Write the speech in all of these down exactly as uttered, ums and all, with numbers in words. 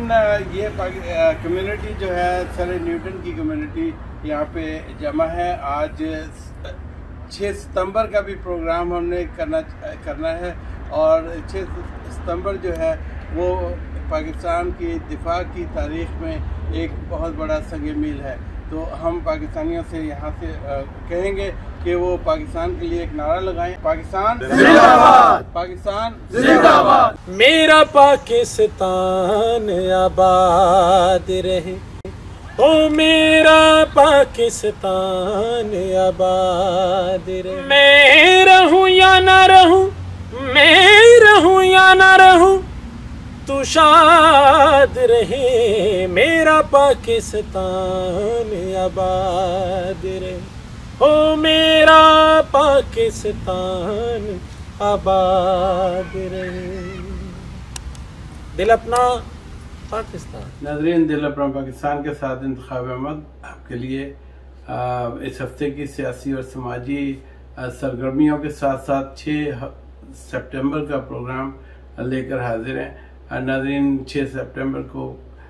नाज़रीन, ये कम्युनिटी जो है सर न्यूटन की कम्युनिटी यहाँ पे जमा है। आज छः सितंबर का भी प्रोग्राम हमने करना करना है और छः सितंबर जो है वो पाकिस्तान की दिफा की तारीख़ में एक बहुत बड़ा संग मील है। तो हम पाकिस्तानियों से यहाँ से कहेंगे कि वो पाकिस्तान के लिए एक नारा लगाएं, पाकिस्तान जिंदाबाद, पाकिस्तान जिंदाबाद। मेरा पाकिस्तान आबाद रहे, ओ मेरा पाकिस्तान आबाद रहे। मैं रहूं या ना रहूं, मैं रहूं या ना रहूं, तू शाद रहे, मेरा पाकिस्तान आबाद रहे, ओ मेरा पाकिस्तान आबाद रहे। दिल अपना पाकिस्तान। नाज़रीन, दिल अपना पाकिस्तान के साथ इंतखाब अहमद आपके लिए आ, इस हफ्ते की सियासी और समाजी सरगर्मियों के साथ साथ छः सितंबर का प्रोग्राम लेकर हाजिर हैं। नाज़रीन, छः सितंबर को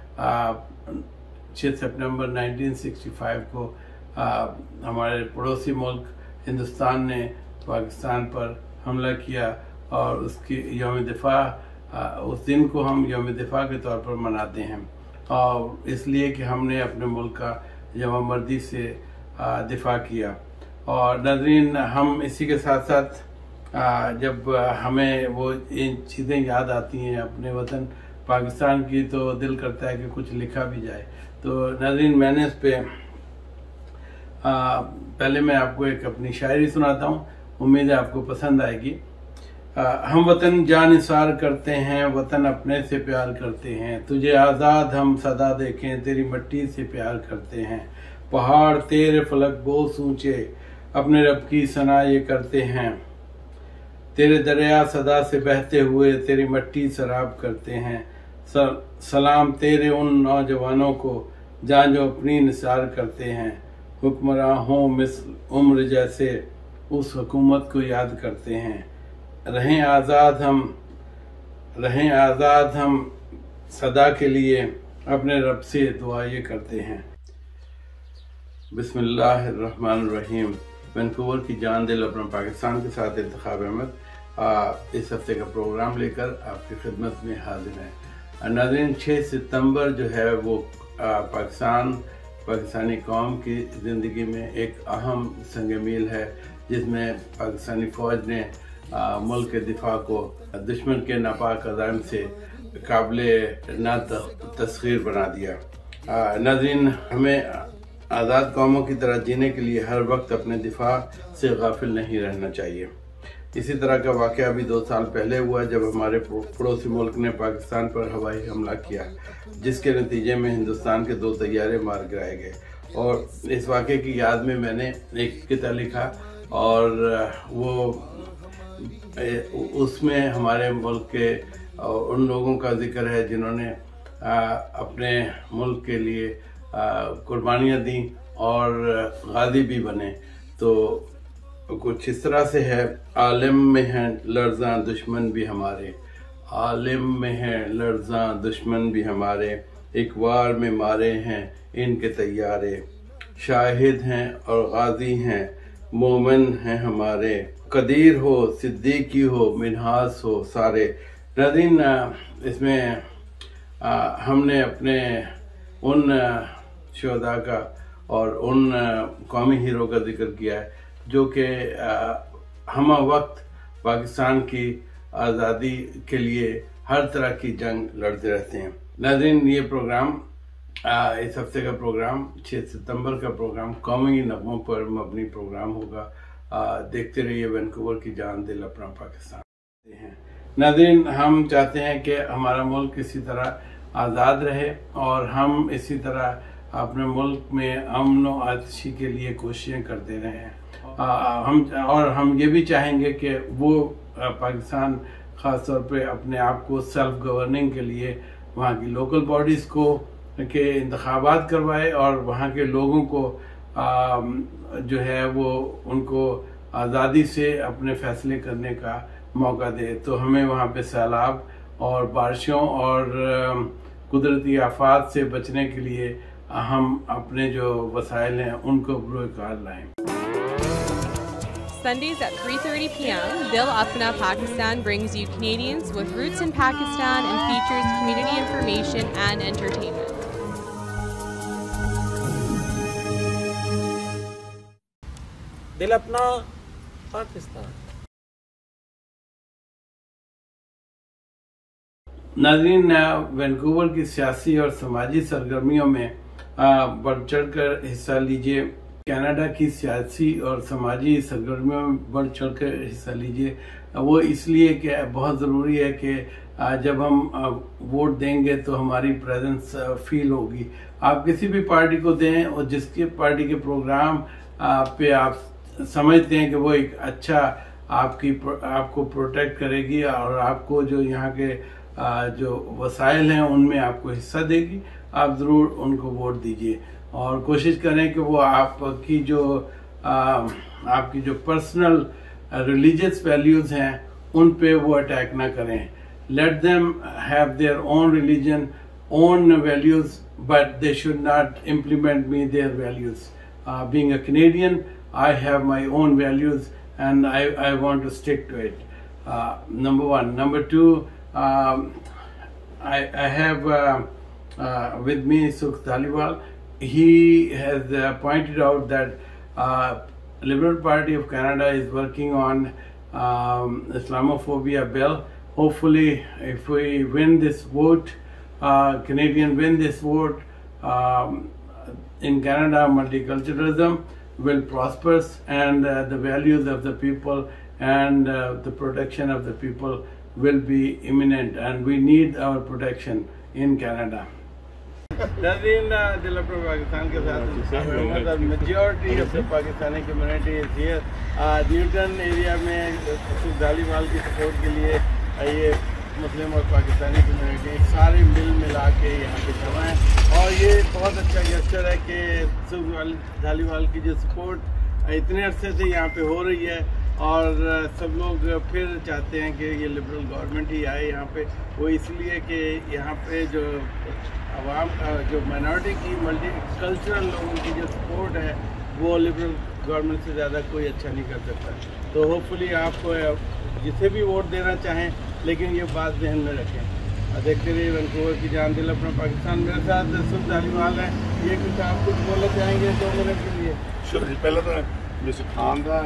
छः सितंबर उन्नीस सौ पैंसठ को आ, हमारे पड़ोसी मुल्क हिंदुस्तान ने पाकिस्तान पर हमला किया और उसकी यौम दिफा उस दिन को हम यौम दिफा के तौर पर मनाते हैं और इसलिए कि हमने अपने मुल्क का जमा मर्दी से आ, दिफा किया। और नाज़रीन, हम इसी के साथ साथ आ, जब हमें वो इन चीज़ें याद आती हैं अपने वतन पाकिस्तान की, तो दिल करता है कि कुछ लिखा भी जाए। तो नाज़रीन, मैंने इस पे आ, पहले मैं आपको एक अपनी शायरी सुनाता हूँ, उम्मीद है आपको पसंद आएगी। आ, हम वतन जान निसार करते हैं, वतन अपने से प्यार करते हैं, तुझे आज़ाद हम सदा देखें, तेरी मिट्टी से प्यार करते हैं। पहाड़ तेरे फलक बोस ऊंचे, अपने रब की सना ये करते हैं, तेरे दरिया सदा से बहते हुए तेरी मट्टी सराब करते हैं। सलाम तेरे उन नौजवानों को जान जो अपनी निसार करते हैं, हुक्मरां हों मिस्ल उम्र जैसे उस हुकूमत को याद करते हैं। रहें आज़ाद हम रहें आज़ाद हम सदा के लिए, अपने रब से दुआ ये करते हैं। बिस्मिल्लाहिर्रहमानिर्रहीम। वैंकूवर की जान दिल अपना पाकिस्तान के साथ इंतखाब अहमद इस हफ्ते का प्रोग्राम लेकर आपकी खिदमत में हाजिर है। नाज़रीन, छः सितंबर जो है वो आ, पाकिस्तान पाकिस्तानी कौम की ज़िंदगी में एक अहम संग मील है, जिसमें पाकिस्तानी फ़ौज ने आ, मुल्क के दिफा को दुश्मन के नापाक अज़ाइम से काबिल ना तस्खीर बना दिया। नाज़रीन, हमें आज़ाद कौमों की तरह जीने के लिए हर वक्त अपने दिफा से गाफिल नहीं रहना चाहिए। इसी तरह का वाक़या अभी दो साल पहले हुआ जब हमारे पड़ोसी मुल्क ने पाकिस्तान पर हवाई हमला किया, जिसके नतीजे में हिंदुस्तान के दो तैयारे मार गिराए गए। और इस वाक़े की याद में मैंने एक किताब लिखा और वो उसमें हमारे मुल्क के उन लोगों का जिक्र है जिन्होंने अपने मुल्क के लिए कुर्बानियाँ दी और गाज़ी भी बने। तो कुछ इस तरह से है, आलिम में हैं लर्ज़ां दुश्मन भी हमारे, आलिम में हैं लर्ज़ां दुश्मन भी हमारे, एक वार में मारे हैं इनके तैयारे, शाहिद हैं और गाज़ी हैं मोमिन हैं हमारे, कदीर हो सिद्दीकी हो मिन्हास हो सारे। नाज़रीन, इसमें आ, हमने अपने उन शुहदा का और उन कौमी हीरो का जिक्र किया है जो कि हम वक्त पाकिस्तान की आज़ादी के लिए हर तरह की जंग लड़ते रहते हैं। नाज़रीन, ये प्रोग्राम आ, इस हफ्ते का प्रोग्राम छः सितंबर का प्रोग्राम कौमी नगमों पर मबनी प्रोग्राम होगा। आ, देखते रहिए वैंकूवर की जान दिल अपना पाकिस्तान। नाज़रीन, हम चाहते हैं कि हमारा मुल्क इसी तरह आज़ाद रहे और हम इसी तरह अपने मुल्क में अमन व आतिशी के लिए कोशिशें करते रहें। आ, हम और हम ये भी चाहेंगे कि वो पाकिस्तान ख़ास तौर पे अपने आप को सेल्फ गवर्निंग के लिए वहाँ की लोकल बॉडीज़ को के इंतखाबात करवाए और वहाँ के लोगों को आ, जो है वो उनको आज़ादी से अपने फैसले करने का मौका दे। तो हमें वहाँ पे सैलाब और बारिशों और कुदरती आफात से बचने के लिए हम अपने जो वसाइल हैं उनको बरोकार लाएं। Sundays at three thirty p m, Dil Apna Pakistan brings you Canadians with roots in Pakistan and features community information and entertainment. दिल अपना पाकिस्तान। नाज़रीन, वैंकूवर की सियासी और समाजी सरगर्मियों में बढ़ चढ़ कर हिस्सा लीजिए। कनाडा की सियासी और समाजी सरगर्मियों में बढ़ चढ़ कर हिस्सा लीजिए। वो इसलिए कि बहुत ज़रूरी है कि जब हम वोट देंगे तो हमारी प्रेजेंस फील होगी। आप किसी भी पार्टी को दें और जिसके पार्टी के प्रोग्राम पे आप समझते हैं कि वो एक अच्छा आपकी आपको प्रोटेक्ट करेगी और आपको जो यहाँ के जो वसाइल हैं उनमें आपको हिस्सा देगी, आप ज़रूर उनको वोट दीजिए और कोशिश करें कि वो आपकी जो आ, आपकी जो पर्सनल रिलीजियस वैल्यूज़ हैं उन पे वो अटैक ना करें। Let them have their own religion, own values, but they should not implement me their values. Being a Canadian, I have my own values and I, I want to stick to it. Uh, number one. Number two, um, I, I have uh, uh, with me Sukh Dhaliwal. He has uh, pointed out that uh, Liberal Party of Canada is working on um, Islamophobia bill. Hopefully, if we win this vote, uh, Canadians win this vote, um, in Canada, multiculturalism will prosper and uh, the values of the people and uh, the protection of the people will be imminent, and we need our protection in Canada. Nazdeen, Dil Apna Pakistan ke saath the majority of the Pakistani community is here. uh, Newton area में Sukh Dhaliwal की support के लिए ये मुस्लिम और Pakistani community सारे मिल मिला के यहाँ पे जमा है और ये बहुत अच्छा गेस्चर है कि सुख धालीवाल की जो सपोर्ट इतने अरसे से यहाँ पे हो रही है और सब लोग फिर चाहते हैं कि ये लिबरल गवर्नमेंट ही आए यहाँ पे। वो इसलिए कि यहाँ पे जो आवाम जो माइनॉरिटी की मल्टी कल्चरल लोगों की जो सपोर्ट है वो लिबरल गवर्नमेंट से ज़्यादा कोई अच्छा नहीं कर सकता। तो होपफुली आप जिसे भी वोट देना चाहें, लेकिन ये बात ध्यान में रखें। देखते रहिए वैंकूवर की जान, दिल अपना पाकिस्तान। मेरे साथ सुख धालीवाल है, ये कुछ आप कुछ बोलना चाहेंगे दो मिनट के लिए? श्योर जी। पहले तो मिस्टर खान का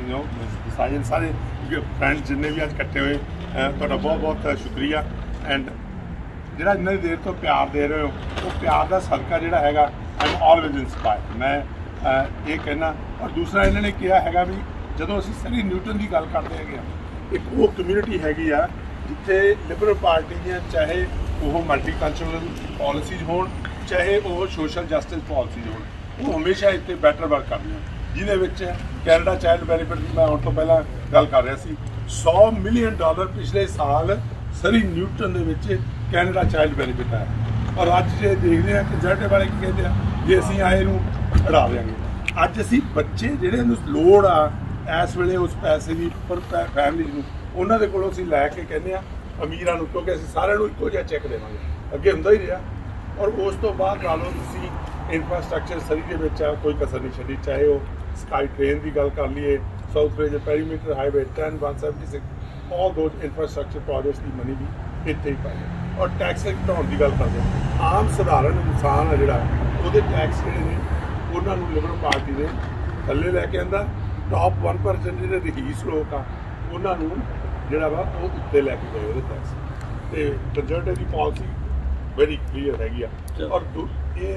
सारे सारे फ्रेंड्स जिन्ने भी अज इकट्ठे हुए तो बहुत बहुत शुक्रिया। एंड जो इन्नी देर तो प्यार दे रहे हो वो प्यार का सदका जोड़ा है आई एम ऑलवेज इंस्पायर्ड। मैं ये कहना। और दूसरा इन्होंने कहा है भी जो असी सरी न्यूटन की गल करते हैं, एक वो कम्यूनिटी हैगी आ जिथे लिबरल पार्टी दी चाहे वो मल्टीकल्चरल पॉलिसीज हो चाहे वो सोशल जस्टिस पॉलिसीज हो, वो हमेशा इतने बैटर वर्क करनी है। जिन्हें कैनेडा चाइल्ड बेनीफिट की मैं आने तो पहला गल कर रहा सी, सौ मिलियन डॉलर पिछले साल सरी न्यूटन के कैनेडा चाइल्ड बेनीफिट आया और अज जो देखते हैं कंजरवेटिव वाले की कहते हैं जे असी आए हटा देंगे। अज असी बच्चे जिहड़े लोड़ आ इस वे उस पैसे की पर फैमिली उन्होंने को लैके कहने अमीर क्योंकि असं सारे एको जहा चैक देवे, अगे होंगे ही रहा। और उस तो बाद ला लो तुम इंफ्रास्ट्रक्चर सरी के कोई कसर नहीं छी, चाहे वो स्काई ट्रेन की गल कर लीए, South Fraser Perimeter Highway ten one seventy six, although infrastructure projects की मनी भी इतने ही पाई। और टैक्स घटाने की गल करते आम सधारण इंसान है जोड़ा वो टैक्स जोड़े ने उन्होंने लिबरल पार्टी ने थले लैके आंदा, टॉप वन परसेंट जो रहीस लोग आ उन्होंने जोड़ा वा वो उत्ते लैके गए वो टैक्स। तो कंजरवेटिव की पॉलिसी वेरी क्लीयर हैगी आ। और ये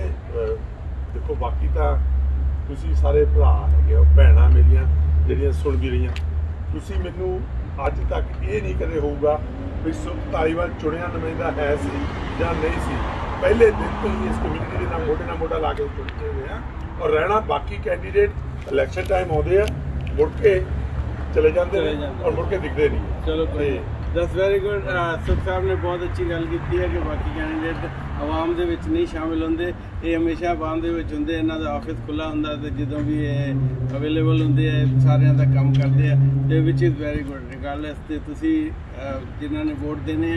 देखो बाकी तो तुसी सारे भरा है भैन मेरिया जड़ियाँ सुन भी रही, तुसी मैनू अज तक ये नहीं कदे होगा भी सुख धालीवाल चुनिया नुमाइंदा है सी या नहीं सी। पहले दिन तो ही इस कम्यूनिटी के नाम मोटे ना मोटा ला के चुनते हुए हैं और रहना बाकी कैंडीडेट इलैक्शन टाइम आते हैं मुड़ के चले जाते हैं और मुड़ के दिखते नहीं। चलो दस वेरी गुड। सुख साहब ने बहुत अच्छी गल की है कि बाकी कैंडीडेट आवाम दे विच नहीं शामिल होंगे, ये हमेशा आवाम दे विच होंगे, इन्हां दा ऑफिस खुला हुंदा ते जदों भी ये अवेलेबल होंगे सारिਆਂ दा काम करते हैं, तो which is very good. Regardless ते तुसी जिन्हां ने वोट देने हैं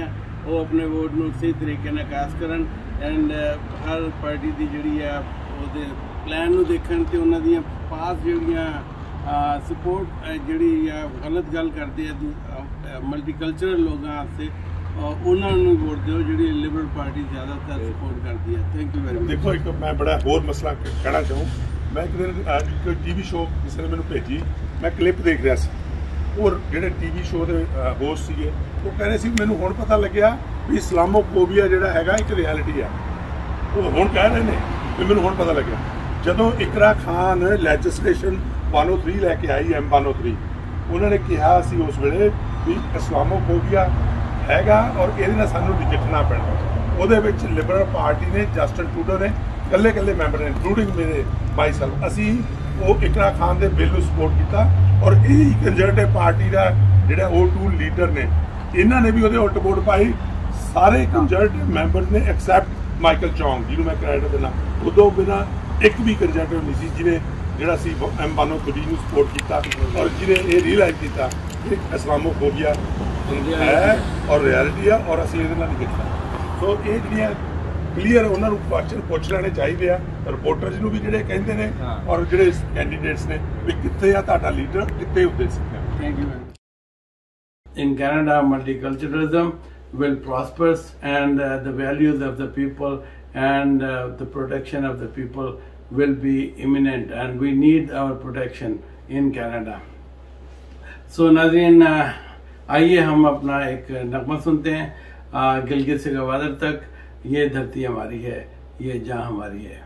वो अपने वोट ਨੂੰ ਸਹੀ ਤਰੀਕੇ ਨਾਲ ਕਾਸਟ ਕਰਨ ਐਂਡ ਹਰ ਪਾਰਟੀ ਦੀ ਜਿਹੜੀ ਆ ਉਹਦੇ ਪਲਾਨ ਨੂੰ ਦੇਖਣ ਤੇ ਉਹਨਾਂ ਦੀਆਂ ਪਾਸ ਜਿਹੜੀਆਂ ਸਪੋਰਟ ਜਿਹੜੀ ਆ ਗਲਤ ਗੱਲ ਕਰਦੇ ਆ ਮਲਟੀਕਲਚਰਲ ਲੋਕਾਂ ਵਾਸਤੇ ਉਹਨਾਂ ਨੂੰ ਵੋਟ ਦਿਓ ਜਿਹੜੀ ਲਿਬਰਲ ਪਾਰਟੀ ਜ਼ਿਆਦਾਤਰ ਸਪੋਰਟ ਕਰਦੀ ਹੈ। Thank you very much. ਦੇਖੋ ਇੱਕ ਮੈਂ ਬੜਾ ਹੋਰ ਮਸਲਾ ਕਹਿਣਾ ਚਾਹੂੰ। ਮੈਂ ਇੱਕ ਦਿਨ ਇੱਕ ਟੀਵੀ ਸ਼ੋਅ ਕਿਸੇ ਨੇ ਮੈਨੂੰ ਭੇਜੀ, ਮੈਂ ਕਲਿੱਪ ਦੇਖ ਰਿਹਾ ਸੀ ਔਰ ਜਿਹੜੇ ਟੀਵੀ ਸ਼ੋਅ ਦੇ ਹੋਸਟ ਸੀਗੇ ਉਹ ਕਹਿ ਰਹੇ ਸੀ ਮੈਨੂੰ ਹੁਣ ਪਤਾ ਲੱਗਿਆ ਵੀ ਇਸਲਾਮੋਫੋਬੀਆ ਜਿਹੜਾ ਹੈਗਾ ਇੱਕ ਰਿਐਲਿਟੀ ਆ। ਉਹ ਹੁਣ ਕਹਿ ਰਹੇ ਨੇ ਵੀ ਮੈਨੂੰ ਹੁਣ ਪਤਾ ਲੱਗਿਆ। ਜਦੋਂ ਇਕਰਾ ਖਾਨ ਲੈਜਿਸਲੇਸ਼ਨ ਇੱਕ ਸੌ ਤਿੰਨ ਲੈ ਕੇ ਆਈ ਐਮ ਇੱਕ ਸੌ ਤਿੰਨ, ਉਹਨਾਂ ਨੇ ਕਿਹਾ ਸੀ ਉਸ ਵੇਲੇ ਵੀ ਇਸਲਾਮੋਫੋਬੀਆ ਹੈਗਾ ਔਰ ਇਹਦੇ ਨਾਲ ਸਾਨੂੰ ਨਜਿੱਠਣਾ ਪੈਣਾ। ਉਹਦੇ ਵਿੱਚ ਲਿਬਰਲ ਪਾਰਟੀ ਨੇ, ਜਸਟਿਨ ਟਰੂਡੋ ਨੇ, ਇਕੱਲੇ ਇਕੱਲੇ ਮੈਂਬਰ ਨੇ ਇੰਕਲੂਡਿੰਗ ਮੇਰੇ ਮਾਈ ਸੈਲਫ, ਅਸੀਂ ਉਹ ਇਕਰਾ ਖਾਨ ਦੇ ਬਿੱਲ ਨੂੰ ਸਪੋਰਟ ਕੀਤਾ ਔਰ ਇਹ ਕੰਜ਼ਰਵੇਟਿਵ ਪਾਰਟੀ ਦਾ ਜਿਹੜਾ ਉਹ ਟੂ ਲੀਡਰ ਨੇ ਇਹਨਾਂ ਨੇ ਵੀ ਉਹਦੇ ਉਲਟ ਵੋਟ ਪਾਈ। ਸਾਰੇ ਕੰਜ਼ਰਵੇਟਿਵ ਮੈਂਬਰ ਨੇ ਐਕਸੈਪਟ ਮਾਈਕਲ ਚੌਂਗ ਜਿਹਨੂੰ ਮੈਂ ਕ੍ਰੈਡਿਟ ਦਿੰਦਾ। ਉਦੋਂ ਬਿਨਾਂ ਇੱਕ ਵੀ ਕੰਜ਼ਰਵੇਟਿਵ ਨਹੀਂ ਸੀ ਜਿਹਨੇ ਜਿਹੜਾ ਸੀ ਐਮ ਇੱਕ ਸੌ ਤਿੰਨ ਨੂੰ ਸਪੋਰਟ ਕੀਤਾ ਔਰ ਜਿਹਨੇ ਇਹ ਰੀਅਲਾਈਜ਼ ਕੀਤਾ ਕਿ ਇਸਲਾਮੋਫੋਬੀਆ ਹੈ ਔਰ ਰਿਐਲਿਟੀ ਆ ਔਰ ਅਸੀਂ ਇਹਦੇ ਨਾਲ ਨਹੀਂ ਕੀਤਾ। ਸੋ ਇਹ ਜਿਹੜੀਆਂ ਕਲੀਅਰ ਉਹਨਾਂ ਨੂੰ ਕੁਐਸਚਨ ਪੁੱਛ ਲੈਣੇ ਚਾਹੀਦੇ ਆ ਰਿਪੋਰਟਰਸ ਨੂੰ ਵੀ ਜਿਹੜੇ ਕਹਿੰਦੇ ਨੇ ਔਰ ਜਿਹੜੇ ਕੈਂਡੀਡੇਟਸ ਨੇ ਵੀ ਕਿੱਥੇ ਆ ਤੁਹਾਡਾ ਲੀਡਰ, ਕਿੱਥੇ ਹੁੰਦੇ ਸੀ। Thank you. In Canada, multiculturalism will prosper and uh, the values of the people and uh, the protection of the people will be imminent and we need our protection in Canada. So नाज़रीन, आइए हम अपना एक नगमा सुनते हैं। गिलगित से गवादर तक ये धरती हमारी है, ये जहाँ हमारी है।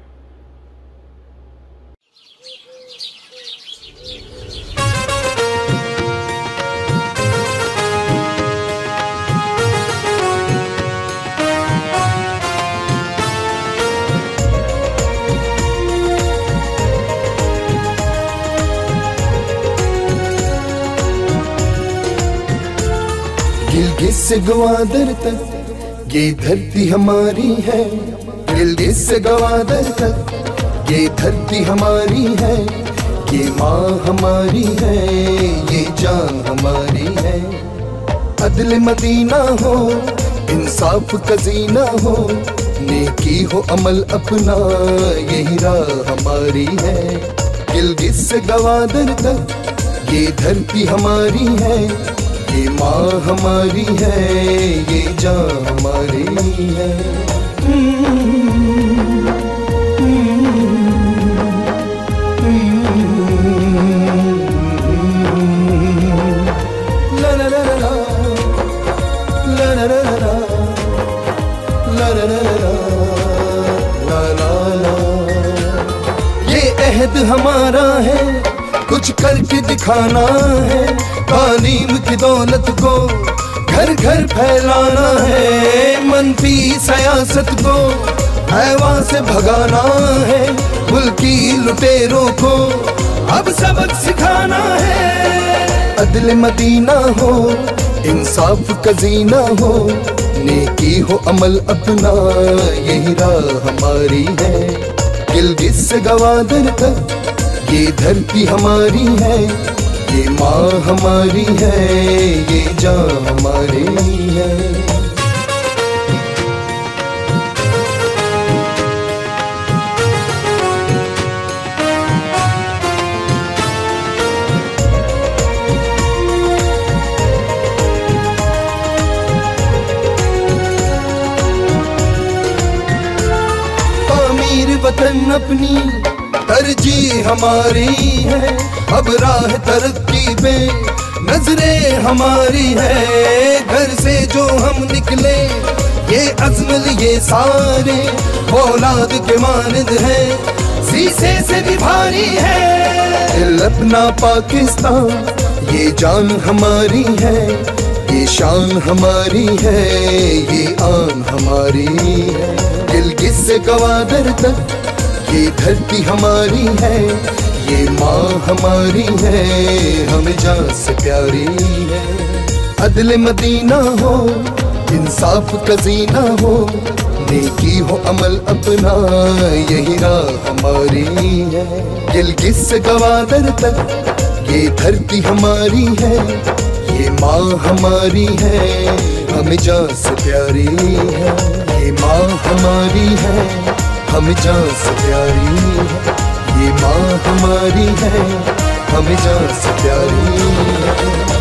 गिलगित से गवादर तक ये धरती हमारी है, गिलगित से गवादर तक ये धरती हमारी है, ये माँ हमारी है, ये जान हमारी है। अदल मदीना हो, इंसाफ का जीना हो, नेकी हो अमल अपना, यही राह हमारी है। गिलगित से गवादर तक ये धरती हमारी है, ये माँ हमारी है, ये जान हमारी है। ला ला ला ला ला ला ला ला ला ला ला ला ला। ये अहद हमारा है, कुछ करके दिखाना है, तालीम की दौलत को घर घर फैलाना है, मनफी सियासत को हैवान से भगाना है, मुल्की लुटेरों को अब सबक सिखाना है। अदल मदीना हो, इंसाफ का जीना हो, नेकी हो अमल अपना, यही राह हमारी है। गिलगित से गवादर तक ये धरती हमारी है, ये माँ हमारी है, ये जान हमारी है। तामीर वतन अपनी तरजीह हमारी है, अब राह तरक्की पे नजरें हमारी है। घर से जो हम निकले ये अज़्म लिए सारे, औलाद के मानद है, शीशे से भी भारी है। दिल अपना पाकिस्तान ये जान हमारी है, ये शान हमारी है, ये आन हमारी है। गिलगित से गवादर तक ये धरती हमारी है, ये माँ हमारी है, हमें जान से प्यारी है। अदल मदीना हो, इंसाफ का जीना हो, नेकी हो अमल अपना, यही राह हमारी है। गिलगित से गवादर तक ये धरती हमारी है, ये माँ हमारी है, हमें जान से प्यारी है। ये माँ हमारी है, हमें जान से प्यारी है। ये माँ हमारी है, हमें जान से प्यारी है।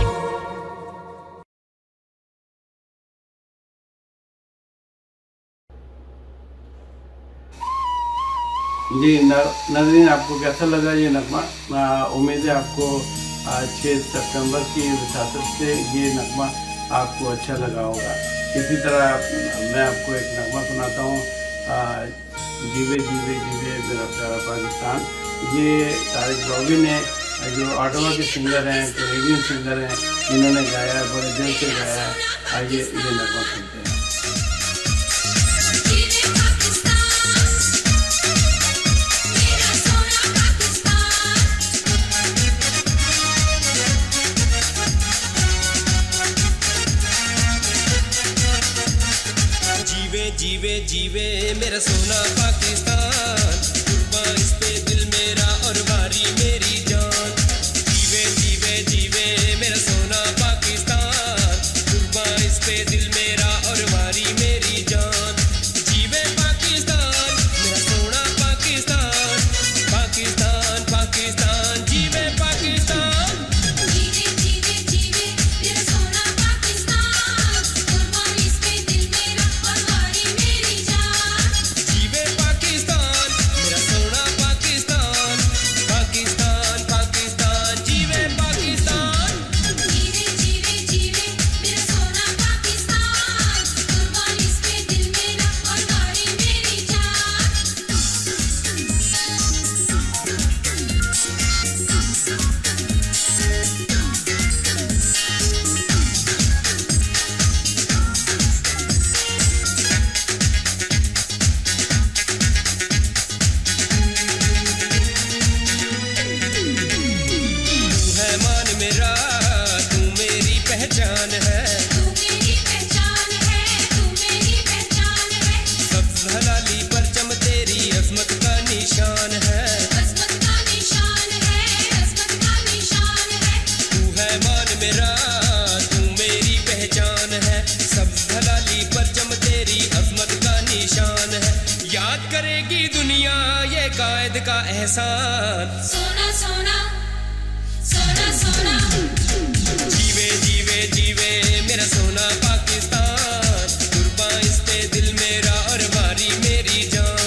जी नाज़रीन, आपको कैसा लगा ये नगमा? उम्मीद है आपको छः सितंबर की विसाखत से ये नगमा आपको अच्छा लगा होगा। इसी तरह मैं आपको एक नगमा सुनाता हूँ, जीवे जीवे जीवे मेरा प्यारा पाकिस्तान। ये तारिक रॉबिन ने, जो ऑटोवा के सिंगर हैं, कैनेडियन सिंगर हैं, इन्होंने गाया है, बड़े दिल से गाया है। आइए ये नगमा सुनते हैं। जीवे जीवे मेरा सोना पाकिस्तान, कुर्बान इस पे दिल मेरा और वारी मेरी जान। जीवे जीवे जीवे मेरा सोना पाकिस्तान, कुर्बान इस पे दिल मेरा और वारी मेरी जान। जीवे पाकिस्तान मेरा सोना पाकिस्तान, पाकिस्तान पाकिस्तान जीवे पाकिस्तान। करेगी दुनिया ये कायद का एहसान। सोना सोना सोना सोना जीवे जीवे जीवे मेरा सोना पाकिस्तान, कुर्बान इस पे दिल मेरा और वारी मेरी जान।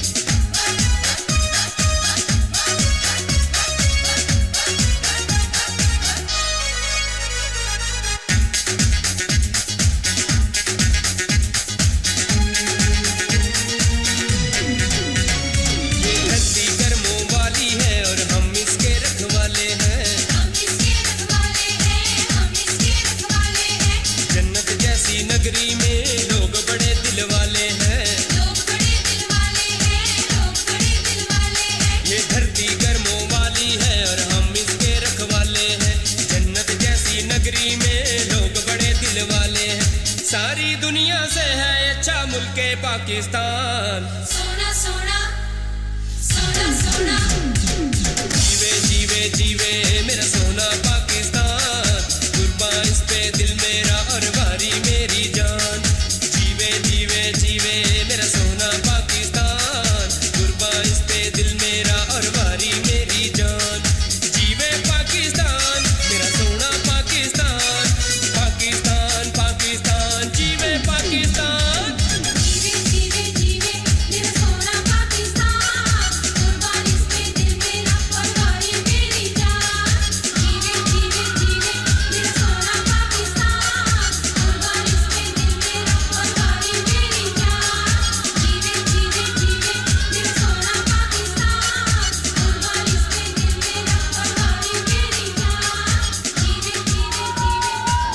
नगरी में लोग बड़े दिल वाले हैं, लोग बड़े दिल वाले हैं, लोग बड़े दिल वाले हैं। ये धरती गर्मों वाली है और हम इसके रखवाले हैं। जन्नत जैसी नगरी में लोग बड़े दिल वाले हैं। सारी दुनिया से है अच्छा मुल्क पाकिस्तान। सोना सोना सोना सोना जीवे जीवे जीवे मेरा सोना पाकिस्तान, कुर्बान इस पे दिल मेरा और वारी मेरी जान। जीवे जीवे जीवे मेरा सोना पाकिस्तान, कुर्बान इस पे दिल मेरा और वारी मेरी जान। जीवे पाकिस्तान मेरा सोना पाकिस्तान, पाकिस्तान पाकिस्तान जीवे पाकिस्तान। जीवे जीवे जीवे मेरा सोना पाकिस्तान, कुर्बान इस पे दिल मेरा और वारी मेरी जान। जीवे जीवे जीवे मेरा सोना पाकिस्तान, कुर्बान इस पे दिल मेरा और वारी मेरी जान। जीवे जीवे जीवे मेरा सोना पाकिस्तान, कुर्बान इस पे दिल मेरा और वारी मेरी जान। जीवे जीवे जीवे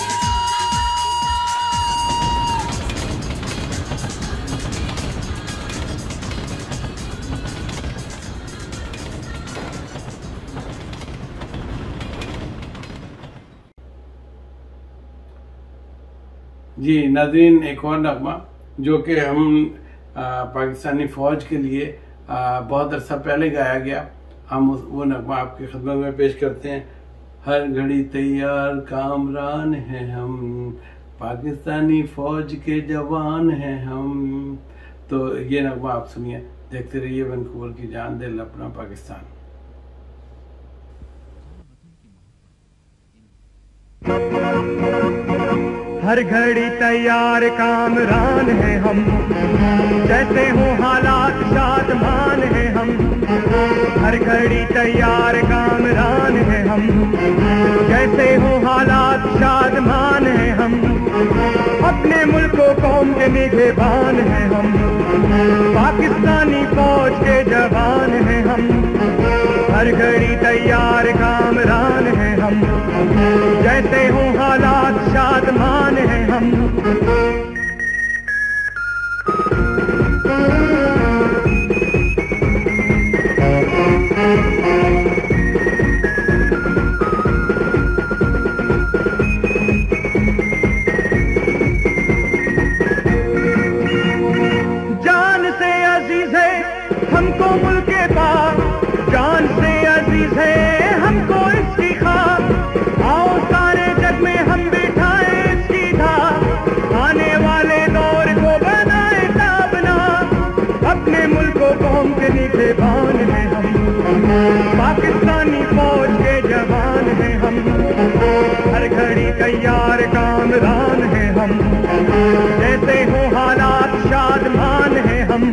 जी नाज़रीन, एक और नगमा जो कि हम आ, पाकिस्तानी फ़ौज के लिए आ, बहुत अरसा पहले गाया गया, हम उस वो नगमा आपकी खिदमत में पेश करते हैं। हर घड़ी तैयार कामरान हैं हम, पाकिस्तानी फौज के जवान हैं हम। तो ये नगमा आप सुनिए, देखते रहिए वैंकूवर की जान, दिल अपना पाकिस्तान। हर घड़ी तैयार कामरान हैं हम, जैसे हो हालात शादमान हैं हम। हर घड़ी तैयार कामरान हैं हम, जैसे हो हालात शादमान हैं हम। अपने मुल्क को कौम के निगहबान हैं हम, पाकिस्तानी फौज के जवान हैं हम। हर घड़ी तैयार कामरान हैं हम, जैसे हो हालात शादमान हैं हम। जान से अजीज है हमको मुल्क के पाक, जान से अजीज है हमको इसकी खाक। आओ सारे जग में हम बिठाए इसकी धाक, आने वाले दौर को बनाए ताबना। अपने मुल्क को कौम के निगहबान हैं हम, पाकिस्तानी फौज के जवान हैं हम। हर घड़ी तैयार कामरान हैं हम, जैसे हो हालात शादमान हैं हम।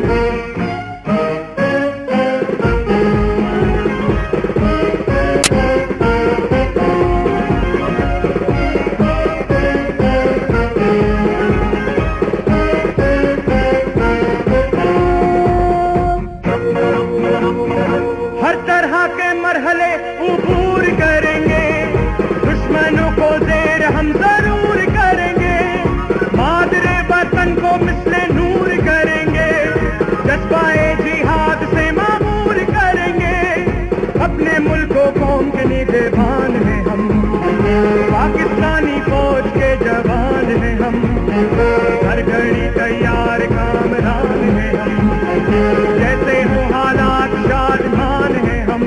हर तरह के मरहले उबूर करेंगे, दुश्मनों को ज़ेर हम जरूर करेंगे। मादरे वतन को मिसले नूर करेंगे, जज्बाए जिहाद से मामूर करेंगे। अपने मुल्क को कौम के निगहबान हैं हम, पाकिस्तानी फौज के जवान हैं हम। हर घड़ी तैयार कामरान हैं हम, जैसे हो हालात शादमान हैं हम।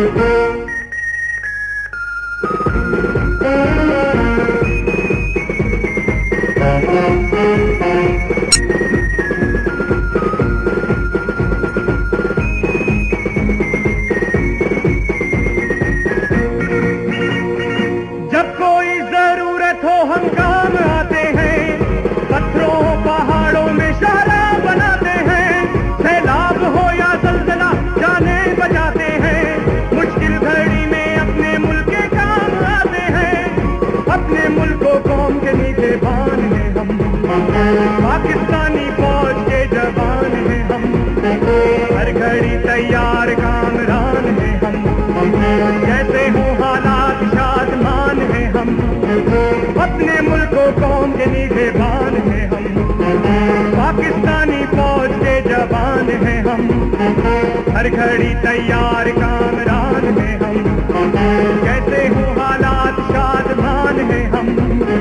जब कोई जरूरत हो हम काम आते हैं, पत्थरों पहाड़ों में शारा बनाते हैं। सैलाब हो या जलजला जाने बचाते हैं, मुश्किल घड़ी में अपने मुल्क के काम आते हैं। अपने मुल्क को कौम के निगहबान हैं हम, पाकिस्तानी फौज के जवान हैं हम। हर घड़ी तैयार कामरान हैं हम, जैसे हो हालात शादमान हैं हम। अपने मुल्क को कौम के निगहबान हैं हम, पाकिस्तानी फौज के जवान हैं हम। हर घड़ी तैयार कामरान हैं हम, जैसे हो हालात शादमान हैं हम।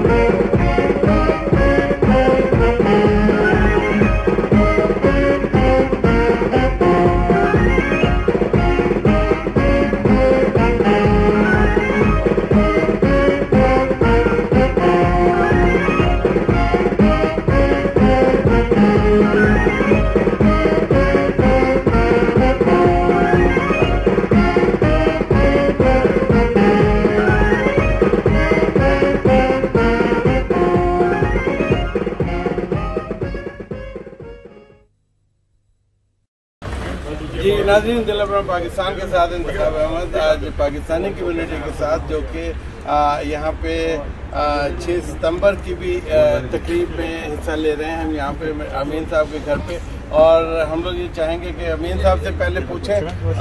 जी नाज़रीन, दिल अपना पाकिस्तान के साथ इंतखाब अहमद आज पाकिस्तानी कम्युनिटी के साथ, जो कि यहाँ पे छः सितंबर की भी तकरीब में हिस्सा ले रहे हैं। हम यहाँ पे अमीन साहब के घर पे, और हम लोग ये चाहेंगे कि अमीन साहब से पहले पूछें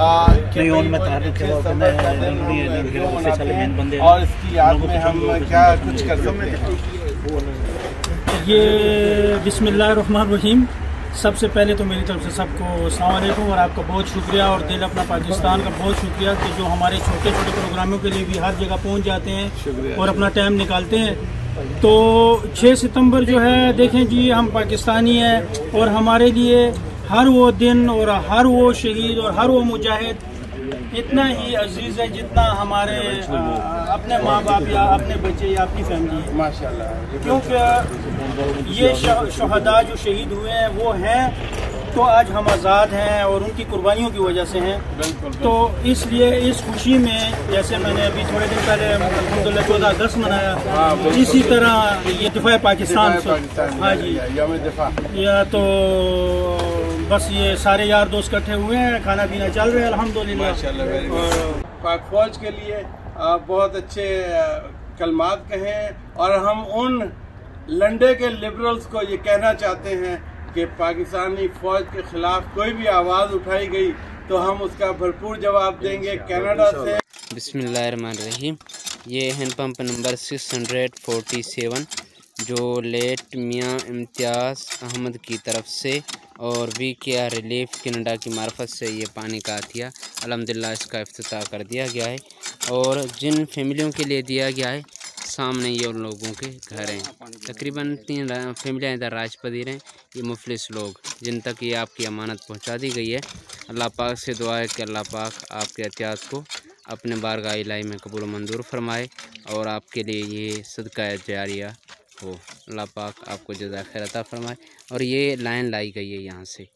और इसकी याद में हम क्या कुछ कर सकते हैं। ये बिस्मिल्लाहिर्रहमानिर्रहीम, सबसे पहले तो मेरी तरफ से सबको अस्सलाम वालेकुम और आपका बहुत शुक्रिया, और दिल अपना पाकिस्तान का बहुत शुक्रिया कि जो हमारे छोटे छोटे प्रोग्रामों के लिए भी हर जगह पहुंच जाते हैं और अपना टाइम निकालते हैं। तो छः सितंबर जो है, देखें जी, हम पाकिस्तानी हैं और हमारे लिए हर वो दिन और हर वो शहीद और हर वो मुजाहिद इतना ही अजीज है जितना हमारे आ, अपने माँ बाप या अपने बच्चे या अपनी फैमिली है माशाल्लाह। क्योंकि ये शहदा जो शहीद हुए हैं वो हैं तो आज हम आज़ाद हैं और उनकी कुर्बानियों की वजह से हैं। तो इसलिए इस खुशी में जैसे मैंने अभी थोड़े दिन पहले अल्हम्दुलिल्लाह चौदह अगस्त मनाया, इसी तरह ये दिफा पाकिस्तान हाँ जी या तो बस ये सारे यार दोस्त इकट्ठे हुए हैं, खाना पीना चल रहा है अल्हम्दुलिल्लाह। और पाक फौज के लिए बहुत अच्छे कलमात कहें और हम उन लंडे के लिबरल्स को ये कहना चाहते हैं कि पाकिस्तानी फौज के खिलाफ कोई भी आवाज़ उठाई गई तो हम उसका भरपूर जवाब देंगे। कनाडा से बिस्मिल्लाहिर्रहमानिर्रहीम। ये हैंड पंप नंबर छह सौ सैंतालीस जो लेट मियाँ इम्तियाज़ अहमद की तरफ से और वी के आर रिलीफ कनाडा की मार्फत से ये पानी का अतिया अल्हम्दुलिल्लाह इसका इफ्तिताह कर दिया गया है। और जिन फैमिलियों के लिए दिया गया है सामने ये उन लोगों के घर हैं, तकरीबन तीन फैमिलियाँ इधर राजपदीर हैं। ये मुफलिस लोग जिन तक ये आपकी अमानत पहुंचा दी गई है, अल्लाह पाक से दुआ है कि अल्लाह पाक आपके एहतियात को अपने बारगाह इलाही में कबूल मंजूर फरमाए और आपके लिए ये सदका जारिया हो। अल्लाह पाक आपको जज़ा खैर अता फरमाए। और ये लाइन लाई गई है यहाँ से।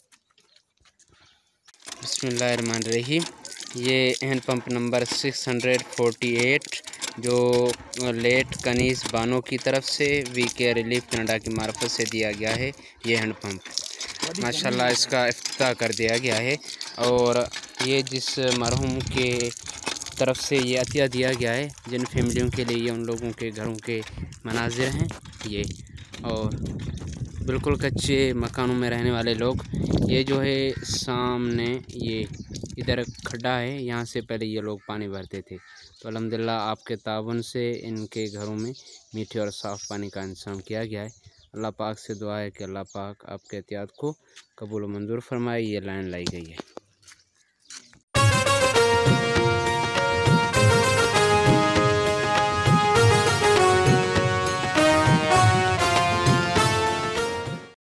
बिस्मिल्लाहिर्रहमानिर्रहीम। ये हैंड पंप नंबर छह सौ अड़तालीस जो लेट कनीस बानो की तरफ से वी के रिलीफ कनाडा की मार्फत से दिया गया है। ये हैंड पंप माशाल्लाह इसका इफ्तिताह कर दिया गया है। और ये जिस मरहूम के तरफ से ये अतिया दिया गया है, जिन फैमिलियों के लिए ये उन लोगों के घरों के मनाजिर हैं ये, और बिल्कुल कच्चे मकानों में रहने वाले लोग। ये जो है सामने ये इधर खड्डा है, यहाँ से पहले ये लोग पानी भरते थे। तो अल्हम्दुलिल्लाह आपके ताउन से इनके घरों में मीठे और साफ़ पानी का इंतज़ाम किया गया है। अल्लाह पाक से दुआ है कि अल्लाह पाक आपके एहतियात को कबूल मंजूर फरमाए। ये लाइन लाई गई है।